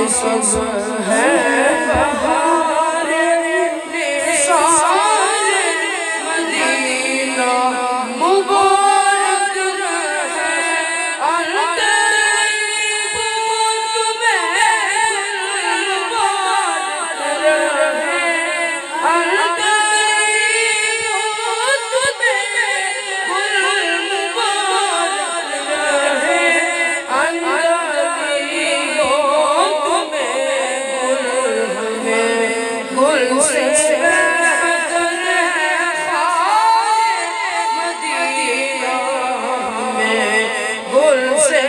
سب ہے بہار نثار مدینہ مبارک رہے الطیب تمہیں مبارک رہے الطیب تمہیں مبارک رہے گل سے بہتر ہے خار مدینہ میں گل سے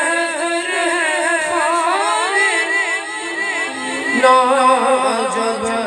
بہتر ہے خار